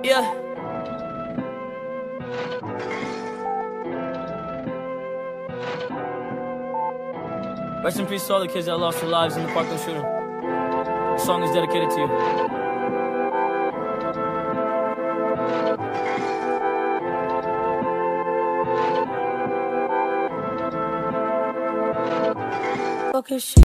Yeah. Rest in peace to all the kids that lost their lives in the Parkland shooting. The song is dedicated to you. Okay,